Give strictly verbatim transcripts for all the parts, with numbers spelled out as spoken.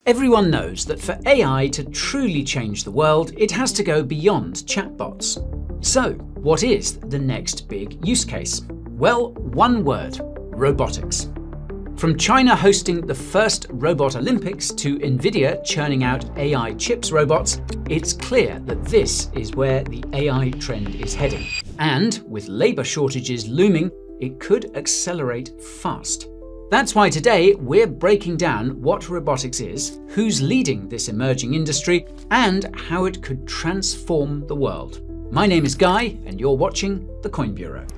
Everyone knows that for A I to truly change the world, it has to go beyond chatbots. So, what is the next big use case? Well, one word: robotics. From China hosting the first Robot Olympics to Nvidia churning out A I chips robots, it's clear that this is where the A I trend is heading. And with labour shortages looming, it could accelerate fast. That's why today we're breaking down what robotics is, who's leading this emerging industry, and how it could transform the world. My name is Guy, and you're watching The Coin Bureau.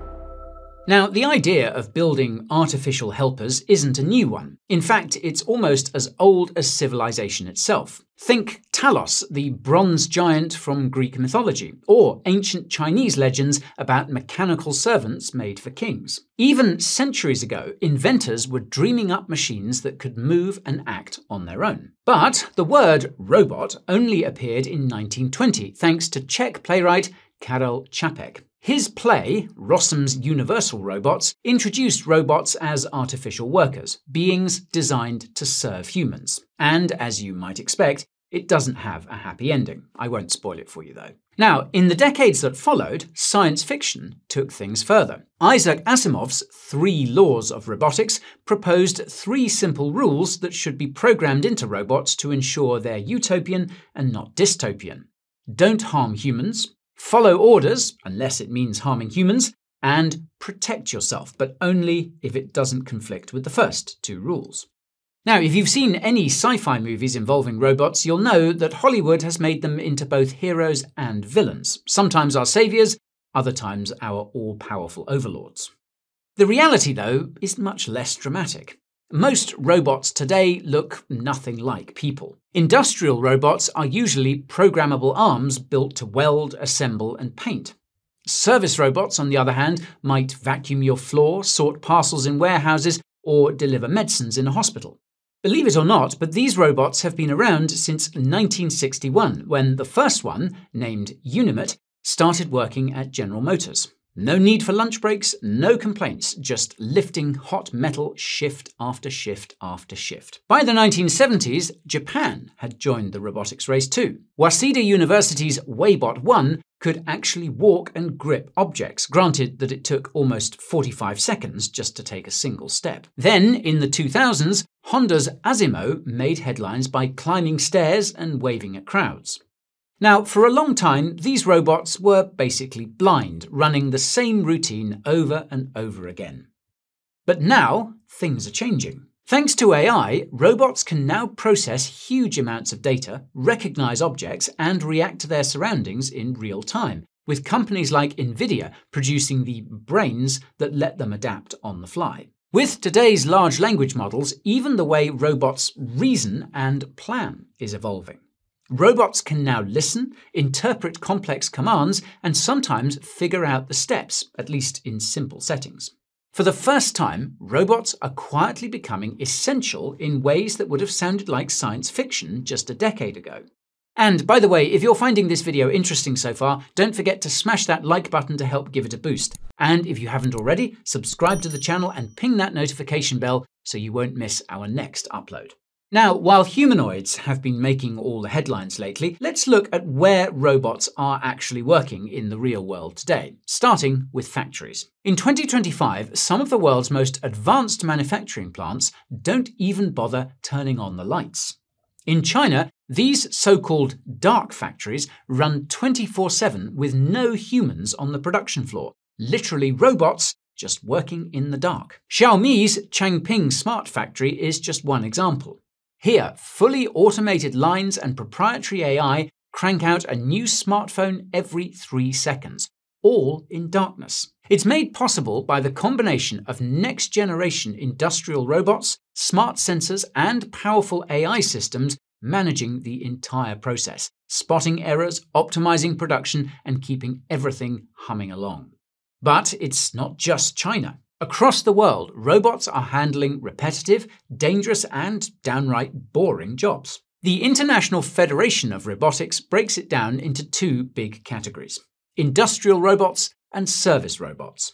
Now, the idea of building artificial helpers isn't a new one. In fact, it's almost as old as civilization itself. Think Talos, the bronze giant from Greek mythology, or ancient Chinese legends about mechanical servants made for kings. Even centuries ago, inventors were dreaming up machines that could move and act on their own. But the word robot only appeared in nineteen twenty, thanks to Czech playwright Karel Čapek. His play, Rossum's Universal Robots, introduced robots as artificial workers, beings designed to serve humans. And as you might expect, it doesn't have a happy ending. I won't spoil it for you though. Now, in the decades that followed, science fiction took things further. Isaac Asimov's Three Laws of Robotics proposed three simple rules that should be programmed into robots to ensure they're utopian and not dystopian. Don't harm humans. Follow orders, unless it means harming humans, and protect yourself, but only if it doesn't conflict with the first two rules. Now, if you've seen any sci-fi movies involving robots, you'll know that Hollywood has made them into both heroes and villains, sometimes our saviors, other times our all-powerful overlords. The reality, though, is much less dramatic. Most robots today look nothing like people. Industrial robots are usually programmable arms built to weld, assemble, and paint. Service robots, on the other hand, might vacuum your floor, sort parcels in warehouses, or deliver medicines in a hospital. Believe it or not, but these robots have been around since nineteen sixty-one, when the first one, named Unimate, started working at General Motors. No need for lunch breaks, no complaints, just lifting hot metal shift after shift after shift. By the nineteen seventies, Japan had joined the robotics race too. Waseda University's Waybot one could actually walk and grip objects, granted that it took almost forty-five seconds just to take a single step. Then, in the two thousands, Honda's Asimo made headlines by climbing stairs and waving at crowds. Now, for a long time, these robots were basically blind, running the same routine over and over again. But now, things are changing. Thanks to A I, robots can now process huge amounts of data, recognize objects, and react to their surroundings in real time, with companies like Nvidia producing the brains that let them adapt on the fly. With today's large language models, even the way robots reason and plan is evolving. Robots can now listen, interpret complex commands, and sometimes figure out the steps, at least in simple settings. For the first time, robots are quietly becoming essential in ways that would have sounded like science fiction just a decade ago. And by the way, if you're finding this video interesting so far, don't forget to smash that like button to help give it a boost. And if you haven't already, subscribe to the channel and ping that notification bell so you won't miss our next upload. Now, while humanoids have been making all the headlines lately, let's look at where robots are actually working in the real world today, starting with factories. In twenty twenty-five, some of the world's most advanced manufacturing plants don't even bother turning on the lights. In China, these so-called dark factories run twenty-four seven with no humans on the production floor, literally robots just working in the dark. Xiaomi's Changping Smart Factory is just one example. Here, fully automated lines and proprietary A I crank out a new smartphone every three seconds, all in darkness. It's made possible by the combination of next-generation industrial robots, smart sensors, and powerful A I systems managing the entire process, spotting errors, optimizing production, and keeping everything humming along. But it's not just China. Across the world, robots are handling repetitive, dangerous, and downright boring jobs. The International Federation of Robotics breaks it down into two big categories: industrial robots and service robots.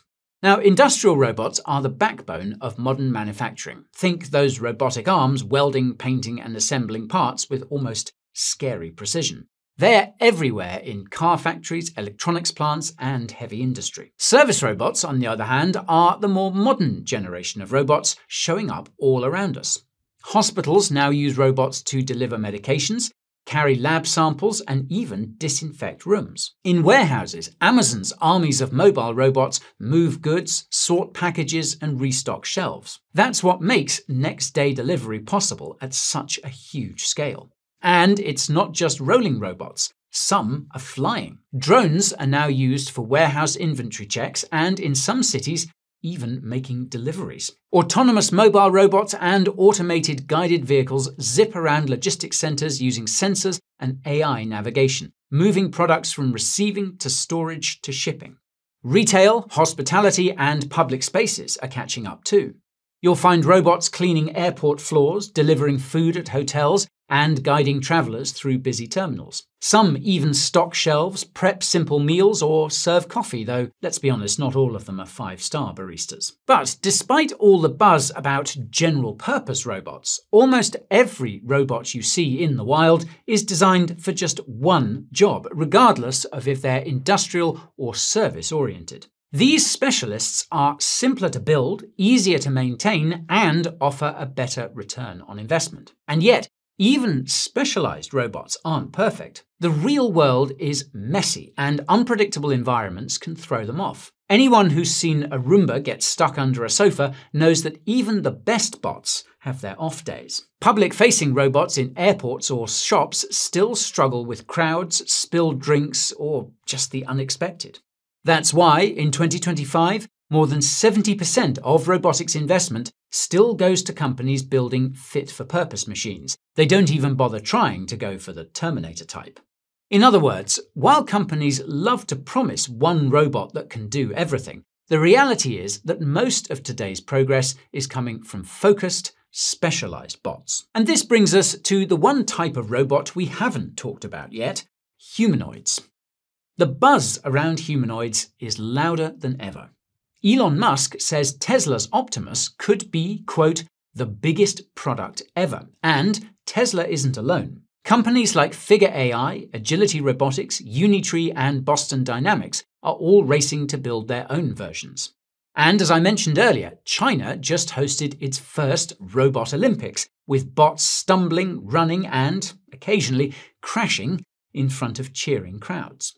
Now, industrial robots are the backbone of modern manufacturing. Think those robotic arms welding, painting, and assembling parts with almost scary precision. They're everywhere in car factories, electronics plants, and heavy industry. Service robots, on the other hand, are the more modern generation of robots showing up all around us. Hospitals now use robots to deliver medications, carry lab samples, and even disinfect rooms. In warehouses, Amazon's armies of mobile robots move goods, sort packages, and restock shelves. That's what makes next-day delivery possible at such a huge scale. And it's not just rolling robots. Some are flying. Drones are now used for warehouse inventory checks and, in some cities, even making deliveries. Autonomous mobile robots and automated guided vehicles zip around logistics centers using sensors and A I navigation, moving products from receiving to storage to shipping. Retail, hospitality, and public spaces are catching up too. You'll find robots cleaning airport floors, delivering food at hotels, and guiding travelers through busy terminals. Some even stock shelves, prep simple meals, or serve coffee, though let's be honest, not all of them are five-star baristas. But despite all the buzz about general-purpose robots, almost every robot you see in the wild is designed for just one job, regardless of if they're industrial or service-oriented. These specialists are simpler to build, easier to maintain, and offer a better return on investment. And yet, even specialized robots aren't perfect. The real world is messy, and unpredictable environments can throw them off. Anyone who's seen a Roomba get stuck under a sofa knows that even the best bots have their off days. Public-facing robots in airports or shops still struggle with crowds, spilled drinks, or just the unexpected. That's why, in twenty twenty-five, more than seventy percent of robotics investment still goes to companies building fit-for-purpose machines. They don't even bother trying to go for the Terminator type. In other words, while companies love to promise one robot that can do everything, the reality is that most of today's progress is coming from focused, specialized bots. And this brings us to the one type of robot we haven't talked about yet: humanoids. The buzz around humanoids is louder than ever. Elon Musk says Tesla's Optimus could be, quote, the biggest product ever. And Tesla isn't alone. Companies like Figure A I, Agility Robotics, Unitree, and Boston Dynamics are all racing to build their own versions. And as I mentioned earlier, China just hosted its first Robot Olympics, with bots stumbling, running, and, occasionally, crashing in front of cheering crowds.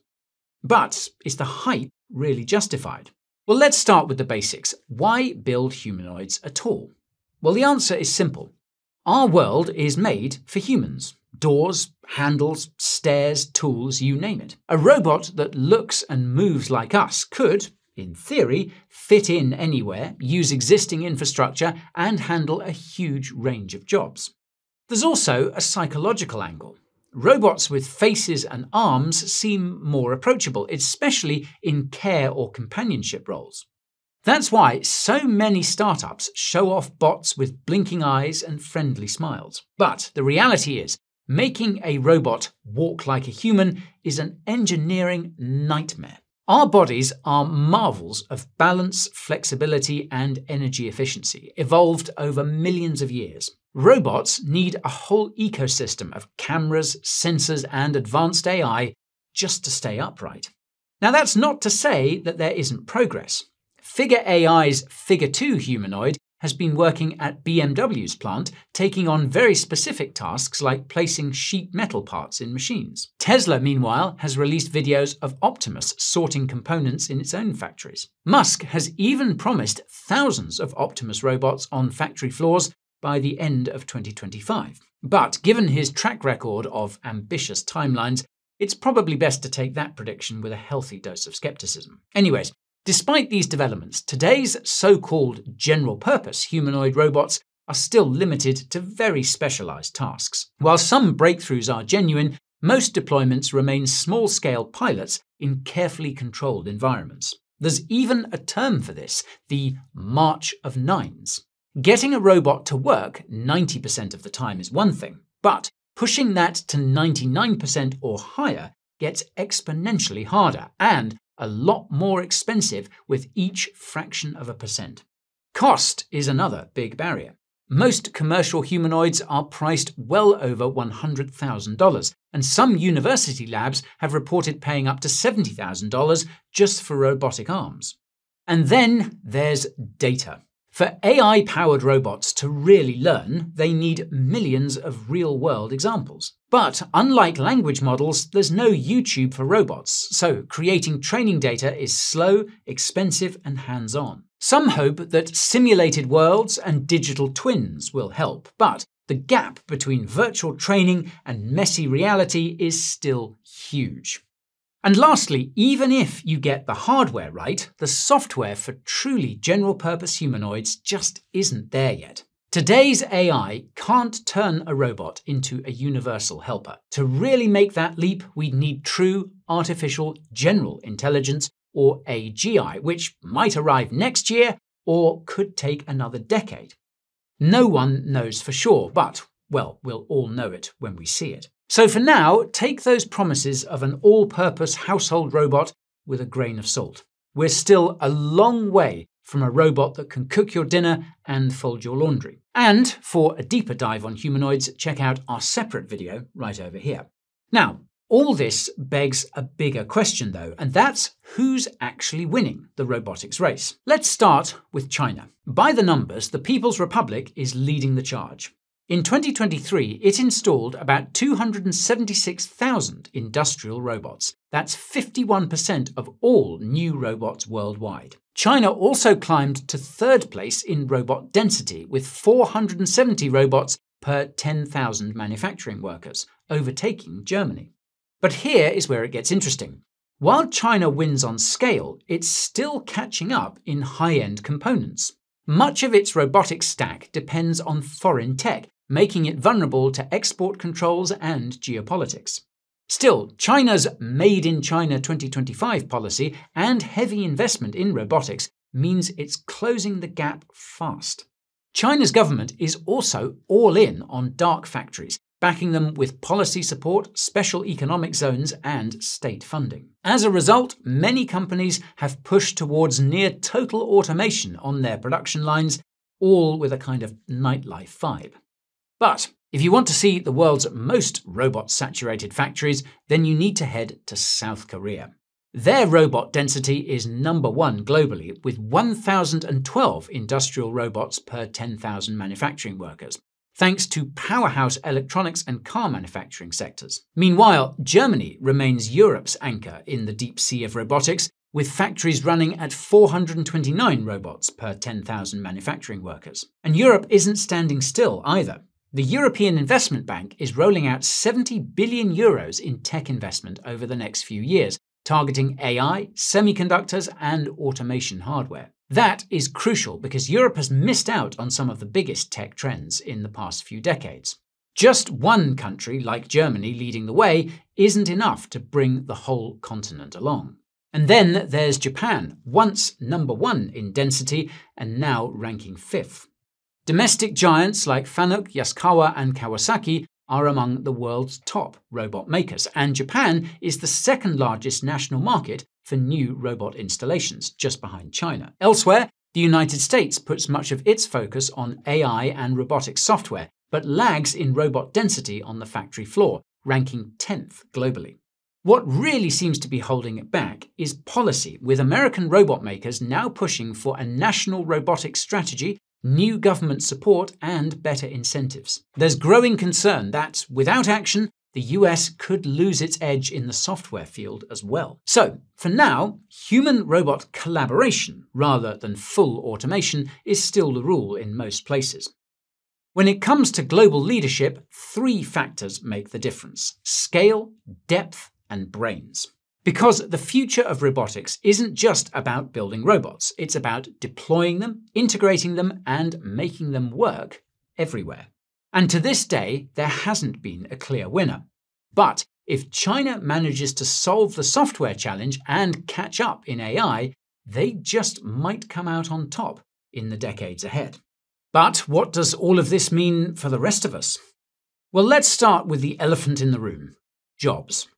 But is the hype really justified? Well, let's start with the basics. Why build humanoids at all? Well, the answer is simple. Our world is made for humans. Doors, handles, stairs, tools, you name it. A robot that looks and moves like us could, in theory, fit in anywhere, use existing infrastructure, and handle a huge range of jobs. There's also a psychological angle. Robots with faces and arms seem more approachable, especially in care or companionship roles. That's why so many startups show off bots with blinking eyes and friendly smiles. But the reality is, making a robot walk like a human is an engineering nightmare. Our bodies are marvels of balance, flexibility, and energy efficiency, evolved over millions of years. Robots need a whole ecosystem of cameras, sensors, and advanced A I just to stay upright. Now, that's not to say that there isn't progress. Figure A I's Figure two humanoid has been working at B M W's plant, taking on very specific tasks like placing sheet metal parts in machines. Tesla, meanwhile, has released videos of Optimus sorting components in its own factories. Musk has even promised thousands of Optimus robots on factory floors by the end of twenty twenty-five. But given his track record of ambitious timelines, it's probably best to take that prediction with a healthy dose of skepticism. Anyways, despite these developments, today's so-called general-purpose humanoid robots are still limited to very specialized tasks. While some breakthroughs are genuine, most deployments remain small-scale pilots in carefully controlled environments. There's even a term for this, the March of Nines. Getting a robot to work ninety percent of the time is one thing, but pushing that to ninety-nine percent or higher gets exponentially harder, and a lot more expensive with each fraction of a percent. Cost is another big barrier. Most commercial humanoids are priced well over one hundred thousand dollars, and some university labs have reported paying up to seventy thousand dollars just for robotic arms. And then there's data. For A I-powered robots to really learn, they need millions of real-world examples. But unlike language models, there's no YouTube for robots, so creating training data is slow, expensive, and hands-on. Some hope that simulated worlds and digital twins will help, but the gap between virtual training and messy reality is still huge. And lastly, even if you get the hardware right, the software for truly general-purpose humanoids just isn't there yet. Today's A I can't turn a robot into a universal helper. To really make that leap, we'd need true artificial general intelligence, or A G I, which might arrive next year or could take another decade. No one knows for sure, but, well, we'll all know it when we see it. So for now, take those promises of an all-purpose household robot with a grain of salt. We're still a long way from a robot that can cook your dinner and fold your laundry. And for a deeper dive on humanoids, check out our separate video right over here. Now, all this begs a bigger question though, and that's who's actually winning the robotics race. Let's start with China. By the numbers, the People's Republic is leading the charge. In twenty twenty-three, it installed about two hundred seventy-six thousand industrial robots. That's fifty-one percent of all new robots worldwide. China also climbed to third place in robot density, with four hundred seventy robots per ten thousand manufacturing workers, overtaking Germany. But here is where it gets interesting. While China wins on scale, it's still catching up in high-end components. Much of its robotics stack depends on foreign tech, making it vulnerable to export controls and geopolitics. Still, China's Made in China twenty twenty-five policy and heavy investment in robotics means it's closing the gap fast. China's government is also all in on dark factories, backing them with policy support, special economic zones, and state funding. As a result, many companies have pushed towards near-total automation on their production lines, all with a kind of nightlife vibe. But if you want to see the world's most robot-saturated factories, then you need to head to South Korea. Their robot density is number one globally, with one thousand twelve industrial robots per ten thousand manufacturing workers, thanks to powerhouse electronics and car manufacturing sectors. Meanwhile, Germany remains Europe's anchor in the deep sea of robotics, with factories running at four hundred twenty-nine robots per ten thousand manufacturing workers. And Europe isn't standing still either. The European Investment Bank is rolling out seventy billion euros in tech investment over the next few years, targeting A I, semiconductors, and automation hardware. That is crucial because Europe has missed out on some of the biggest tech trends in the past few decades. Just one country, like Germany, leading the way isn't enough to bring the whole continent along. And then there's Japan, once number one in density and now ranking fifth. Domestic giants like Fanuc, Yaskawa, and Kawasaki are among the world's top robot makers, and Japan is the second largest national market for new robot installations, just behind China. Elsewhere, the United States puts much of its focus on A I and robotics software, but lags in robot density on the factory floor, ranking tenth globally. What really seems to be holding it back is policy, with American robot makers now pushing for a national robotics strategy, new government support, and better incentives. There's growing concern that, without action, the U S could lose its edge in the software field as well. So, for now, human-robot collaboration, rather than full automation, is still the rule in most places. When it comes to global leadership, three factors make the difference: scale, depth, and brains. Because the future of robotics isn't just about building robots, it's about deploying them, integrating them, and making them work everywhere. And to this day, there hasn't been a clear winner. But if China manages to solve the software challenge and catch up in A I, they just might come out on top in the decades ahead. But what does all of this mean for the rest of us? Well, let's start with the elephant in the room: jobs.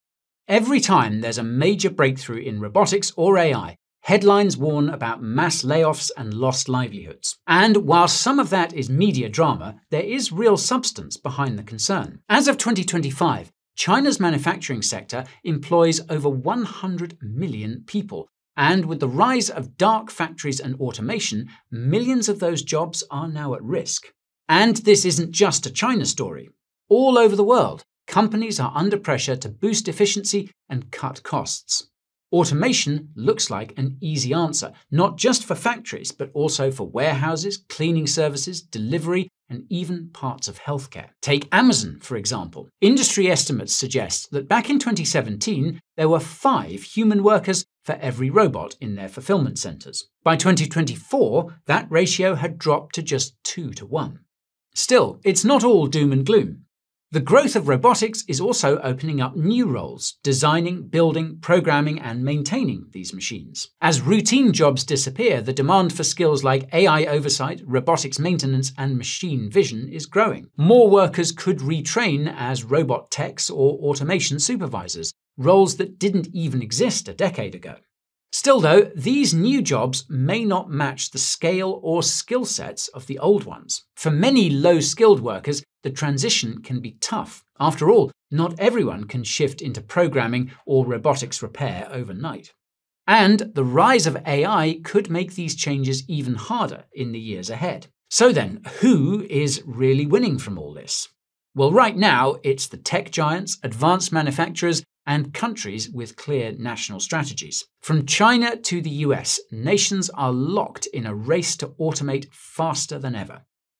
Every time there's a major breakthrough in robotics or A I, headlines warn about mass layoffs and lost livelihoods. And while some of that is media drama, there is real substance behind the concern. As of twenty twenty-five, China's manufacturing sector employs over one hundred million people. And with the rise of dark factories and automation, millions of those jobs are now at risk. And this isn't just a China story. All over the world, companies are under pressure to boost efficiency and cut costs. Automation looks like an easy answer, not just for factories, but also for warehouses, cleaning services, delivery, and even parts of healthcare. Take Amazon, for example. Industry estimates suggest that back in twenty seventeen, there were five human workers for every robot in their fulfillment centers. By twenty twenty-four, that ratio had dropped to just two to one. Still, it's not all doom and gloom. The growth of robotics is also opening up new roles, designing, building, programming, and maintaining these machines. As routine jobs disappear, the demand for skills like A I oversight, robotics maintenance, and machine vision is growing. More workers could retrain as robot techs or automation supervisors, roles that didn't even exist a decade ago. Still though, these new jobs may not match the scale or skill sets of the old ones. For many low-skilled workers, the transition can be tough. After all, not everyone can shift into programming or robotics repair overnight. And the rise of A I could make these changes even harder in the years ahead. So then, who is really winning from all this? Well, right now, it's the tech giants, advanced manufacturers, and countries with clear national strategies. From China to the U S, nations are locked in a race to automate faster than ever.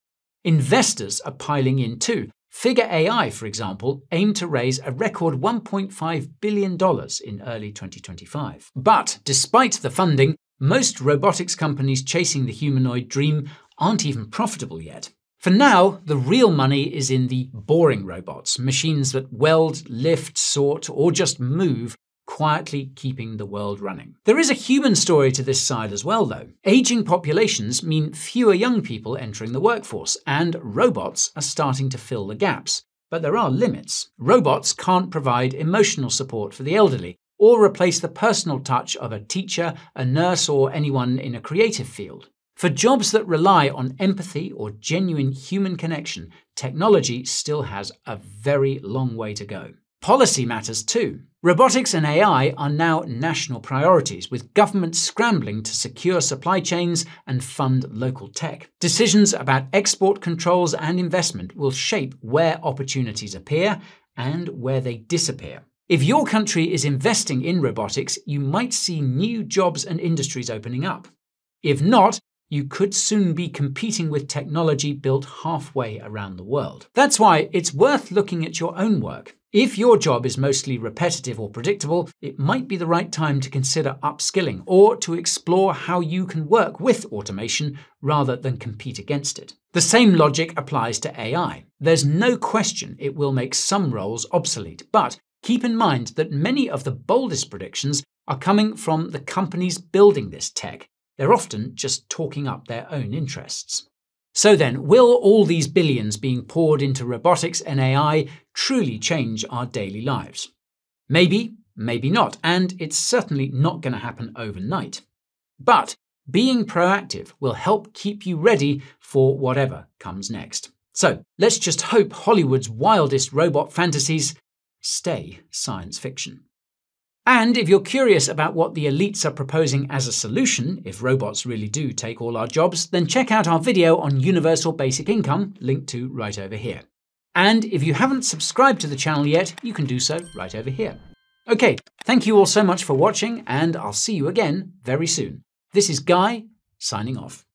Investors are piling in too. Figure A I, for example, aimed to raise a record one point five billion dollars in early twenty twenty-five. But despite the funding, most robotics companies chasing the humanoid dream aren't even profitable yet. For now, the real money is in the boring robots, machines that weld, lift, sort, or just move, quietly keeping the world running. There is a human story to this side as well, though. Aging populations mean fewer young people entering the workforce, and robots are starting to fill the gaps. But there are limits. Robots can't provide emotional support for the elderly, or replace the personal touch of a teacher, a nurse, or anyone in a creative field. For jobs that rely on empathy or genuine human connection, technology still has a very long way to go. Policy matters too. Robotics and A I are now national priorities, with governments scrambling to secure supply chains and fund local tech. Decisions about export controls and investment will shape where opportunities appear and where they disappear. If your country is investing in robotics, you might see new jobs and industries opening up. If not, you could soon be competing with technology built halfway around the world. That's why it's worth looking at your own work. If your job is mostly repetitive or predictable, it might be the right time to consider upskilling or to explore how you can work with automation rather than compete against it. The same logic applies to A I. There's no question it will make some roles obsolete, but keep in mind that many of the boldest predictions are coming from the companies building this tech. They're often just talking up their own interests. So then, will all these billions being poured into robotics and A I truly change our daily lives? Maybe, maybe not, and it's certainly not going to happen overnight. But being proactive will help keep you ready for whatever comes next. So let's just hope Hollywood's wildest robot fantasies stay science fiction. And if you're curious about what the elites are proposing as a solution, if robots really do take all our jobs, then check out our video on universal basic income, linked to right over here. And if you haven't subscribed to the channel yet, you can do so right over here. Okay, thank you all so much for watching, and I'll see you again very soon. This is Guy, signing off.